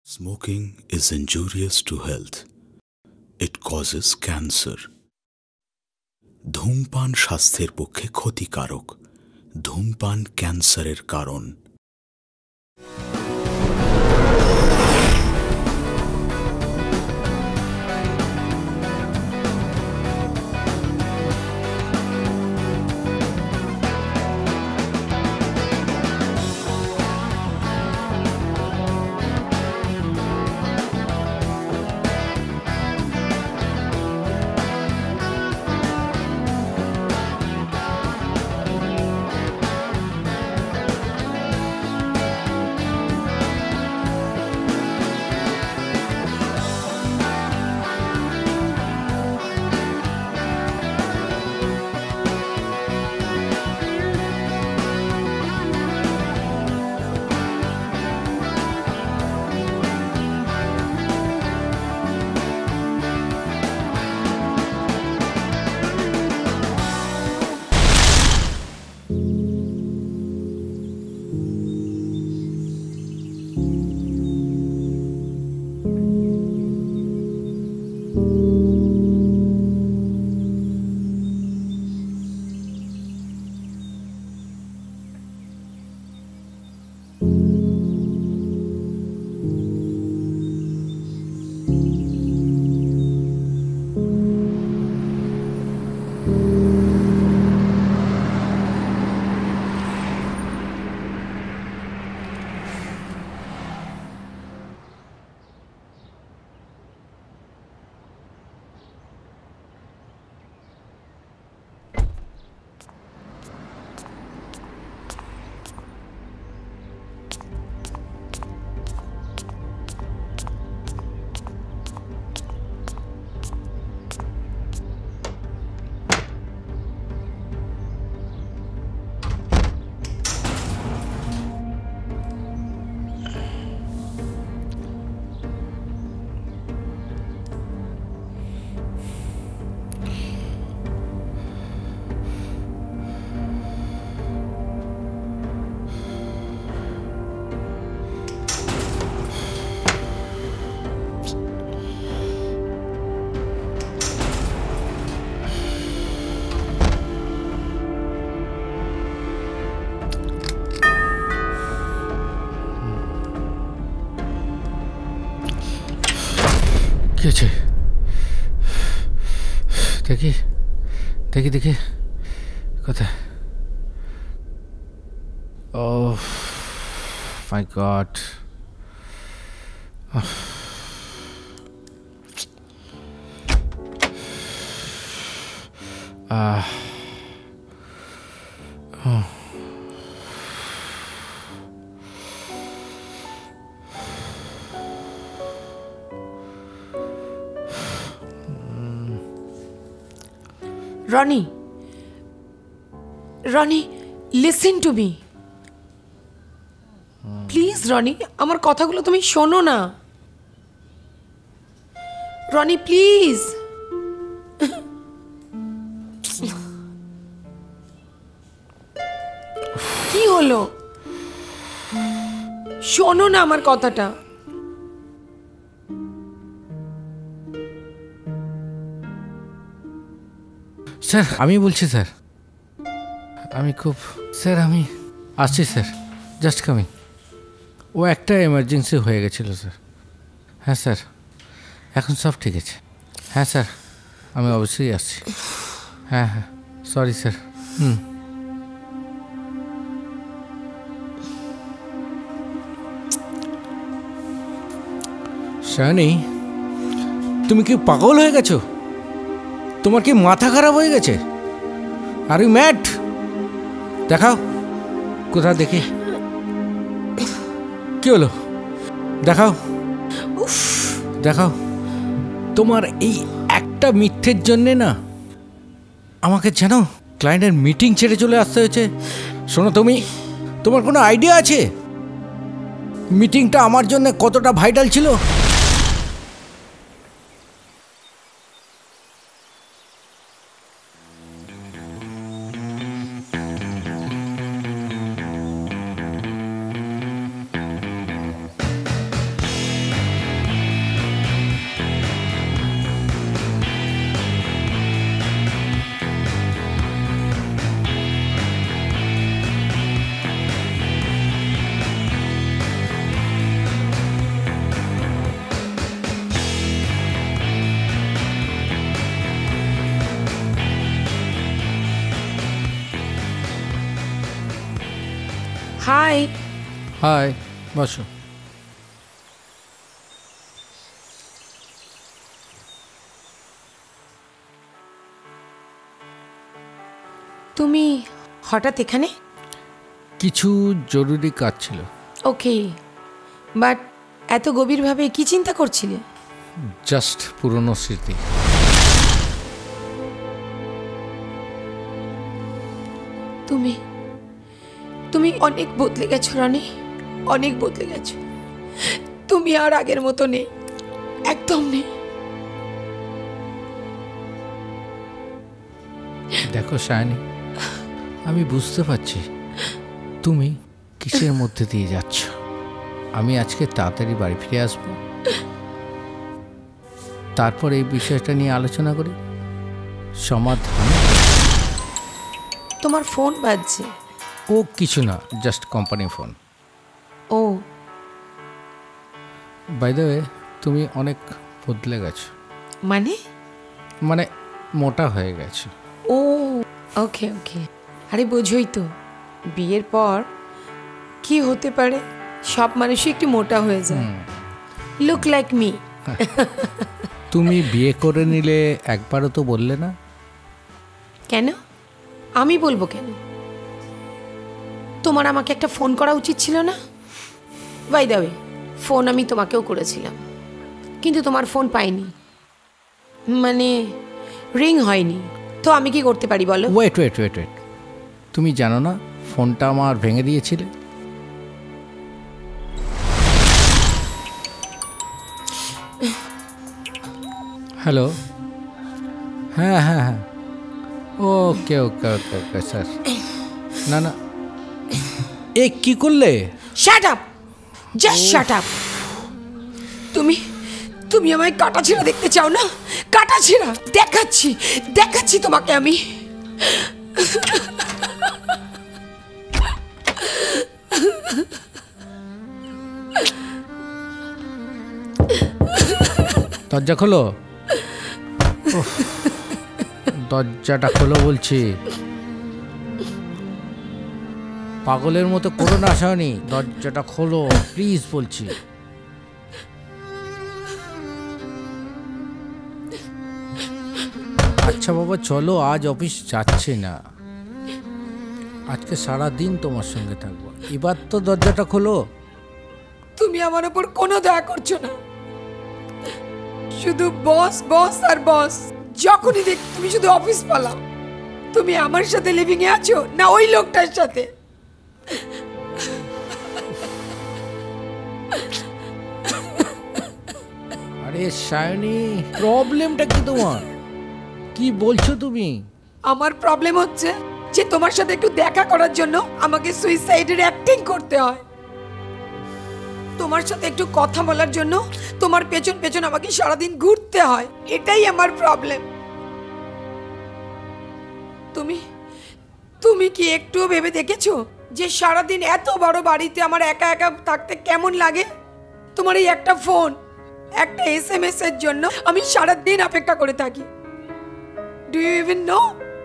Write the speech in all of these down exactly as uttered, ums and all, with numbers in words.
Smoking is injurious to health. It causes cancer. ধূমপান স্বাস্থ্যের পক্ষে ক্ষতিকারক. ধূমপান ক্যান্সারের কারণ. দেখি দেখি দেখি কোথায়? Oh my God. Oh. Ah. Oh. Roni, Roni, listen to me. Please, Roni, আমার কথাগুলো তুমি শোনো না. Roni, please. কি হলো? শোনো না আমার কথাটা. স্যার আমি বলছি স্যার, আমি খুব স্যার আমি আসছি স্যার, জাস্ট কামিং. ও একটা এমার্জেন্সি হয়ে গেছিলো স্যার. হ্যাঁ স্যার, এখন সব ঠিক আছে. হ্যাঁ স্যার, আমি অবশ্যই আসছি. হ্যাঁ হ্যাঁ, সরি স্যার. হুম. সায়নী, তুমি কি পাগল হয়ে গেছো? তোমার কি মাথা খারাপ হয়ে গেছে? Are you mad? দেখাও কোথাও দেখি. কি হলো? দেখাও দেখাও. তোমার এই একটা মিথ্যের জন্যে না আমাকে জানো ক্লায়েন্টের মিটিং ছেড়ে চলে আসতে হয়েছে. শোনো, তুমি তোমার কোনো আইডিয়া আছে মিটিংটা আমার জন্য কতটা ভাইটাল ছিল? হাই। হাই, বসো। তুমি হঠাৎ এখানে? কিছু জরুরি কাজ ছিল। ওকে, বাট এত গভীরভাবে কি চিন্তা করছিলে? জাস্ট পুরনো স্মৃতি। তুমি তুমি অনেক বদলে গেছো রনি, অনেক বদলে গেছো। তুমি আর আগের মতো নেই, একদম নেই। দেখো সায়নী, আমি বুঝতে পারছি তুমি কিসের মধ্যে দিয়ে যাচ্ছ। আমি আজকে তাড়াতাড়ি বাড়ি ফিরে আসব, তারপর এই বিষয়টা নিয়ে আলোচনা করি সমাধান। তোমার ফোন বাজছে। ও কিছু না, জাস্ট কোম্পানি ফোন। ও বাই দ্য ওয়ে, তুমি অনেক বদলে গেছো। মানে? মানে মোটা হয়ে গেছো। ও ওকে ওকে। আরে বোঝোই তো, বিয়ের পর কি হতে পারে, সব মানুষই একটু মোটা হয়ে যায়। Look like me. তুমি বিয়ে করে নিলে একবারও তো বললে না। কেন? আমি বলবো কেন? তোমার আমাকে একটা ফোন করা উচিত ছিল না? বাই দ্য ওয়ে, ফোন আমি তোমাকেও করেছিলাম, কিন্তু তোমার ফোন পাইনি, মানে রিং হয়নি। তো আমি কি করতে পারি বলো? ওয়েট ওয়েট ওয়েট ওয়েট তুমি জানো না ফোনটা আমার ভেঙে দিয়েছিলে? হ্যালো, হ্যাঁ হ্যাঁ হ্যাঁ, ওকে ওকে ওকে ওকে স্যার। না না, এ কি করলে? Shut up, just shut up. তুমি তুমি আমায় কাটা ছেঁড়া দেখতে চাও না? কাটা ছেঁড়া দেখাচ্ছি, দেখাচ্ছি তোমাকে আমি। দরজা খোলো, দরজাটা খোলো বলছি। পাগলের মতো করো না শায়নি, দরজাটা খোলো প্লিজ বলছি। আচ্ছা বাবা চলো, আজ অফিস যাচ্ছে না, আজকে সারা দিন তোমার সঙ্গে থাকবো। এবার তো দরজাটা খোলো। তুমি আমার উপর কোনো দয়া করছো না, শুধু বস বস আর বস। যখনই দেখ তুমি শুধু অফিস পালাও। তুমি আমার সাথে লিভিং এ আছো না ওই লোকটার সাথে? আরে শায়নি, প্রবলেমটা কি তোমার? কি বলছো তুমি? আমার প্রবলেম হচ্ছে যে তোমার সাথে একটু দেখা করার জন্য আমাকে সুইসাইডের অ্যাক্টিং করতে হয়। তোমার সাথে একটু কথা বলার জন্য তোমার পেছন পেছন আমাকে সারাদিন ঘুরতে হয়। এটাই আমার প্রবলেম। তুমি তুমি কি একটু ভেবে দেখেছো যে সারাদিন এত বড় বাড়িতে আমার একা একা থাকতে কেমন লাগে? তোমার এই একটা ফোন, একটা এস এম এস এর জন্য আমি সারাদিন অপেক্ষা করে থাকি। Do you even know?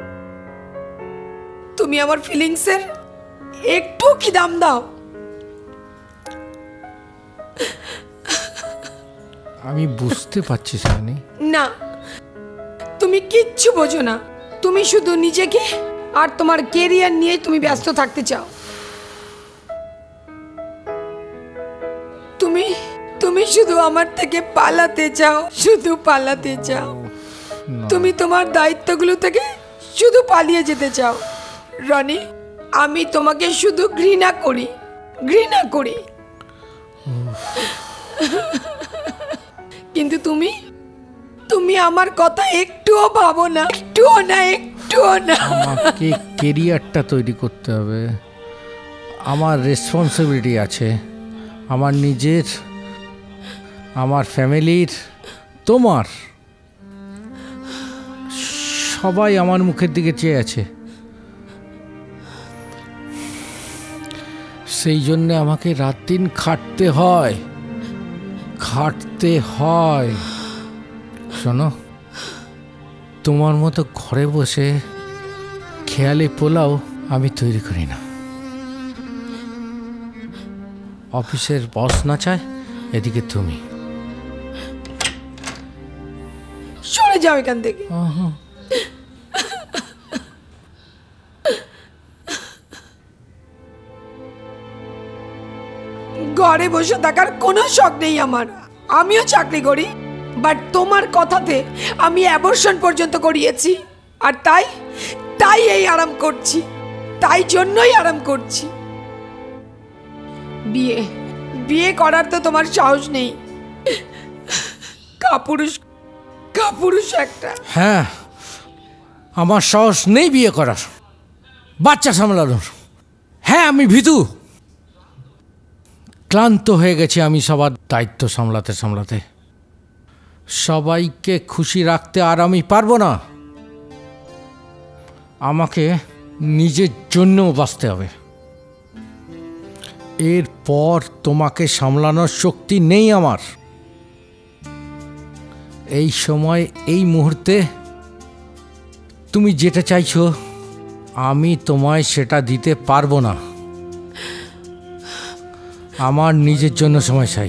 তুমি আমার ফিলিংসের একটু কি দাম দাও? আমি বুঝতে পারছি শায়নি। না, তুমি কিচ্ছু বোঝো না। তুমি শুধু নিজেকে আর তোমার কেরিয়ার নিয়ে তুমি ব্যস্ত থাকতে চাও। তুমি তুমি শুধু আমার থেকে পালাতে চাও, শুধু পালাতে চাও। তুমি তোমার দায়িত্বগুলো থেকে শুধু পালিয়ে যেতে চাও। রনি, আমি তোমাকে শুধু ঘৃণা করি, ঘৃণা করি। কিন্তু তুমি তুমি আমার কথা একটুও ভাবো না, একটুও না, একটুও না। আমাকে কেরিয়ারটা তৈরি করতে হবে, আমার রেসপন্সিবিলিটি আছে, আমার নিজের, আমার ফ্যামিলির, তোমার। সবাই আমার মুখের দিকে চেয়ে আছে, সেই জন্য আমাকে রাত দিন খাটতে হয়, খাটতে হয়। শোনো, তোমার মতো ঘরে বসে খেয়ালি পোলাও আমি তৈরি করি না। অফিসের বস না চায়, এদিকে তুমি। সরে যাও এখান থেকে। ঘরে বসে থাকার কোনো শখ নেই আমার। আমিও চাকরি করি, বাট তোমার কথাতে আমি অ্যাবর্শন পর্যন্ত করিয়েছি। আর তাই তাই এই আরাম করছি, তাই জন্যই আরাম করছি। বিয়ে বিয়ে করার তো তোমার সাহস নেই। কাপুরুষ কাপুরুষ একটা। হ্যাঁ, আমার সাহস নেই বিয়ে করার, বাচ্চা সামলানোর। হ্যাঁ, আমি ভীতু। ক্লান্ত হয়ে গেছি আমি সবার দায়িত্ব সামলাতে সামলাতে। সবাইকে খুশি রাখতে আর আমি পারবো না। আমাকে নিজের জন্যও বাঁচতে হবে। এরপর তোমাকে সামলানোর শক্তি নেই আমার। এই সময় এই মুহূর্তে তুমি যেটা চাইছো আমি তোমায় সেটা দিতে পারবো না। আমার নিজের জন্য সময় চাই।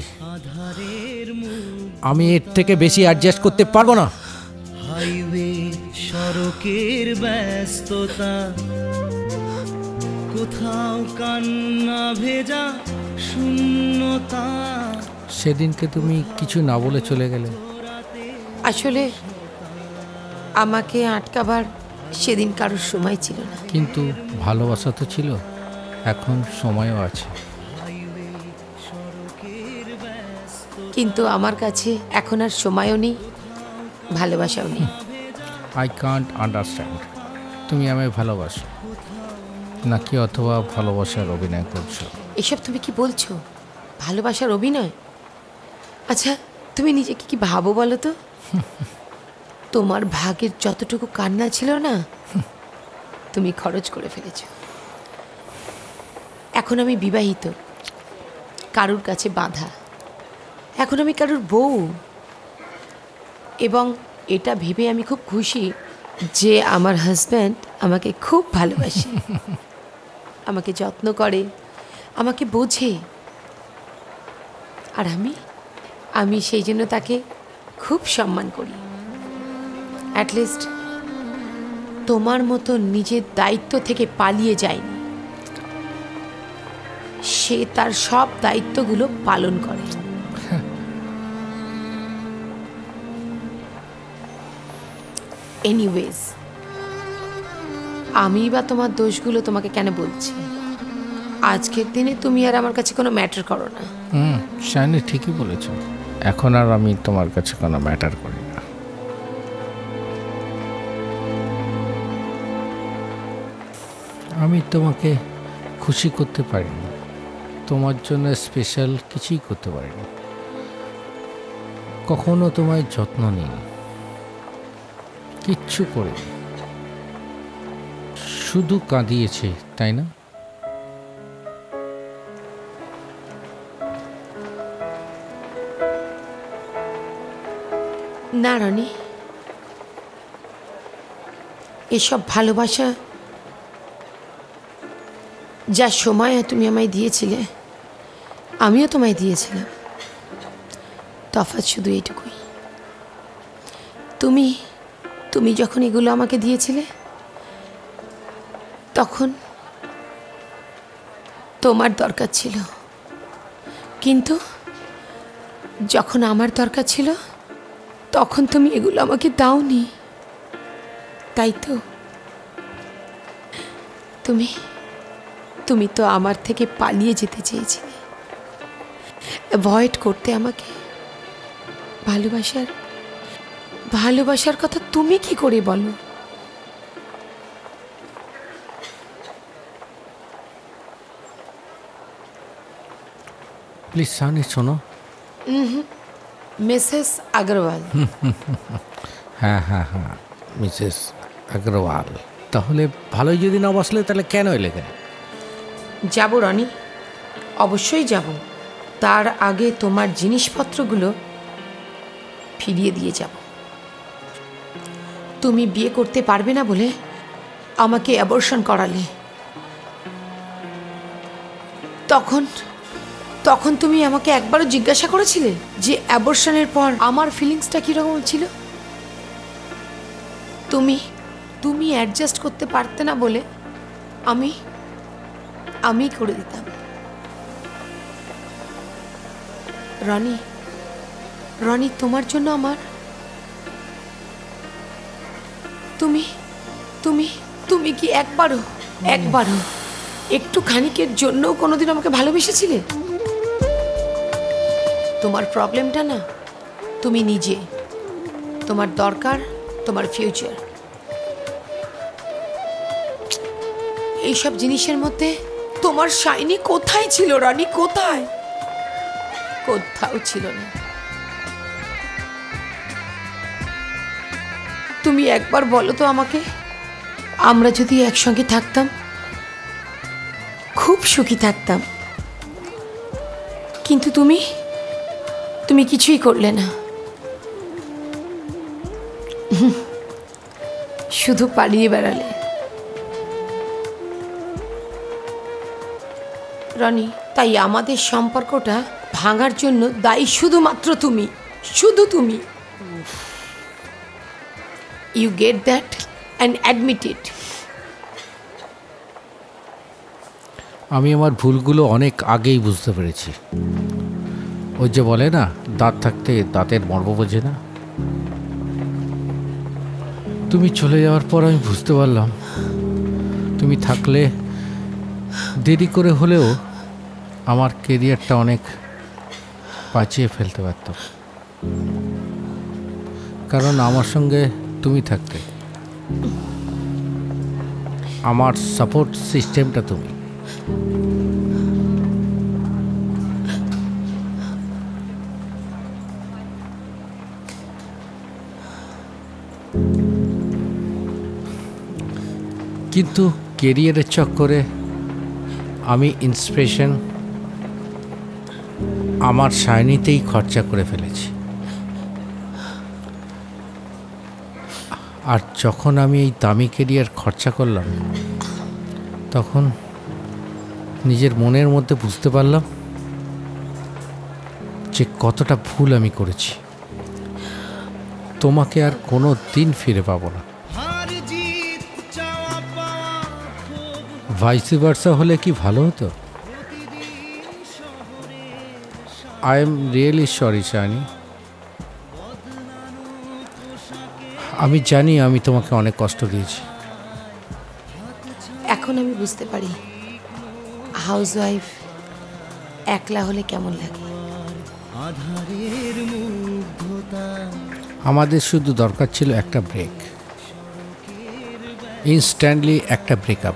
আমি এর থেকে বেশি অ্যাডজাস্ট করতে পারবো না। হাইওয়ে সড়কের ব্যস্ততা, কোথাও কান্না ভেজা শূন্যতা। সেদিনকে তুমি কিছু না বলে চলে গেলে। আসলে আমাকে আটকাবার সেদিন কারোর সময় ছিল না। কিন্তু ভালোবাসা তো ছিল, এখন সময়ও আছে। কিন্তু আমার কাছে এখন আর সময়ও নেই, ভালোবাসাও নেই। I can't understand. তুমি আমায় ভালোবাসো নাকি অথবা ভালোবাসার অভিনয় করছো? এসব তুমি কি বলছো? ভালোবাসার অভিনয়? আচ্ছা, তুমি নিজেকে কি ভাবো বলো তো? তোমার ভাগের যতটুকু কান্না ছিল না, তুমি খরচ করে ফেলেছো। এখন আমি বিবাহিত, কারুর কাছে বাঁধা। এখন আমি কারুর বউ, এবং এটা ভেবে আমি খুব খুশি যে আমার হাজব্যান্ড আমাকে খুব ভালোবাসে, আমাকে যত্ন করে, আমাকে বোঝে। আর আমি আমি সেই জন্য তাকে খুব সম্মান করি। অ্যাটলিস্ট তোমার মতো নিজের দায়িত্ব থেকে পালিয়ে যায়নি, সে তার সব দায়িত্বগুলো পালন করে। এনিওয়েজ, আমি বা তোমার দোষগুলো তোমাকে কেন বলছি? আজকের দিনে তুমি আর আমার কাছে কোনো ম্যাটার করো না। হুম, শাইনি ঠিকই বলেছ। এখন আর আমি তোমার কাছে কোনো ম্যাটার করি না। আমি তোমাকে খুশি করতে পারিনি, তোমার জন্য স্পেশাল কিছুই করতে পারিনি, কখনো তোমায় যত্ন নিই, কিচ্ছু করিনি, শুধু কাঁদিয়েছে, তাই না? না রনি, এসব ভালোবাসা যা সময় তুমি আমায় দিয়েছিলে, আমিও তোমায় দিয়েছিলাম। তফাৎ শুধু এইটুকুই, তুমি তুমি যখন এগুলো আমাকে দিয়েছিলে তখন তোমার দরকার ছিল, কিন্তু যখন আমার দরকার ছিল তখন তুমি এগুলো আমাকে দাওনি, তাই তো? তুমি তুমি তো আমার থেকে পালিয়ে যেতে চেয়েছিলে, অ্যাভয়েড করতে আমাকে। ভালোবাসার ভালোবাসার কথা তুমি কি করে বলো? প্লিজ সানি শোনো। মিসেস আগরওয়াল। হ্যাঁ হ্যাঁ হ্যাঁ, মিসেস আগরওয়াল। তাহলে ভালোই যদি না বসলে তাহলে কেন এলে? কেন যাব রনি, অবশ্যই যাব। তার আগে তোমার জিনিসপত্রগুলো ফিরিয়ে দিয়ে যাব। তুমি বিয়ে করতে পারবে না বলে আমাকে অ্যাবর্শন করালে, তখন তখন তুমি আমাকে একবারও জিজ্ঞাসা করেছিলে যে অ্যাবর্শনের পর আমার ফিলিংসটা কিরকম ছিল? তুমি তুমি অ্যাডজাস্ট করতে পারতে না বলে আমি আমি করে দিতাম। রনি রনি তোমার জন্য আমার তুমি তুমি তুমি কি একবারও একবারও একটু খানিকের জন্য কোনোদিন আমাকে ভালোবেসেছিলে? তোমার প্রবলেমটা না তুমি নিজে, তোমার দরকার তোমার ফিউচার। এইসব জিনিসের মধ্যে তোমার শাইনি কোথায় ছিল রানী? কোথায়? কোথাও ছিল না। তুমি একবার বলো তো আমাকে, আমরা যদি একসঙ্গে থাকতাম খুব সুখী থাকতাম, কিন্তু তুমি তুমি কিছুই করলে না, শুধু পালিয়ে বেড়ালে। রনি, তাই আমাদের সম্পর্কটা ভাঙার জন্য দায়ী শুধুমাত্র তুমি, শুধু তুমি। You get that and admit it. আমি আমার ভুলগুলো অনেক আগেই বুঝতে পেরেছি। ওই যে বলে না, দাঁত থাকতে দাঁতের মর্ম বোঝে না। তুমি চলে যাওয়ার পর আমি বুঝতে পারলাম তুমি থাকলে দেরি করে হলেও আমার কেরিয়ারটা অনেক বাঁচিয়ে ফেলতে পারতাম, কারণ আমার সঙ্গে তুমি থাকতে আমার সাপোর্ট সিস্টেমটা তুমি। কিন্তু কেরিয়ারের চক্করে আমি ইন্সপিরেশন আমার শাইনিতেই খরচা করে ফেলেছি। আর যখন আমি এই দামি কেরিয়ার খরচা করলাম, তখন নিজের মনের মধ্যে বুঝতে পারলাম যে কতটা ভুল আমি করেছি। তোমাকে আর কোনো দিন ফিরে পাবো না। ভাইস ভার্সা হলে কি ভালো হতো? I am really sorry Shani. আমি জানি আমি তোমাকে অনেক কষ্ট দিয়েছি। এখন আমি বুঝতে পারি হাউস ওয়াইফ একলা হলে কেমন লাগে। আমাদের শুধু দরকার ছিল একটা ব্রেক, ইনস্ট্যান্টলি একটা ব্রেকআপ।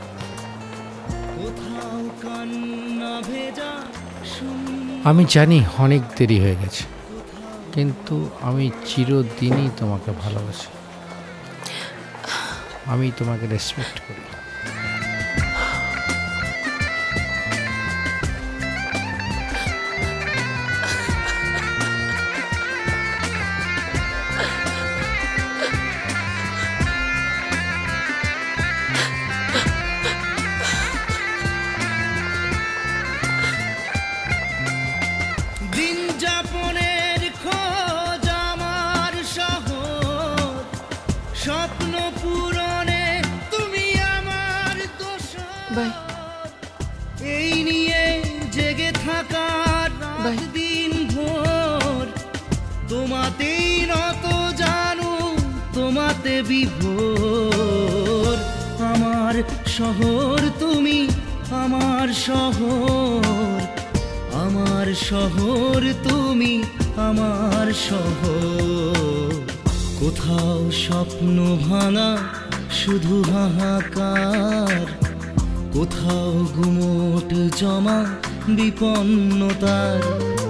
আমি জানি অনেক দেরি হয়ে গেছে, কিন্তু আমি চিরদিনই তোমাকে ভালোবাসি। আমি তোমাকে রেসপেক্ট করি। এই নিয়ে জেগে থাকার রাত দিন ভোর, তোমাতেই নত জানু তোমাতে বিভোর। আমার শহর তুমি, আমার শহর, আমার শহর তুমি, আমার শহর। কোথাও স্বপ্ন ভাঙা শুধু হাহাকার, কোথাও গুমোট জমা বিপন্নতার।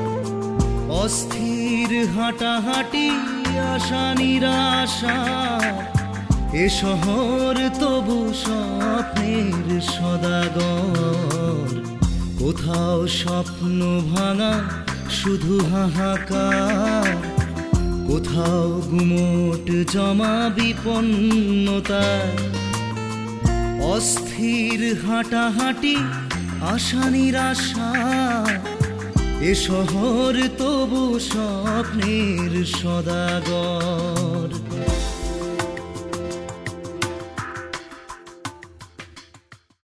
অস্থির হাঁটাহাঁটি আশা নিরাশা, এ শহর তবু স্বপ্নের সদাগর। কোথাও স্বপ্ন ভাঙা শুধু হাহাকার, কোথাও গুমোট জমা বিপন্নতার। অস্থির হাঁটাহাঁটি আশা নিরাশা, এ শহর তবু স্বপ্নের সদাগর।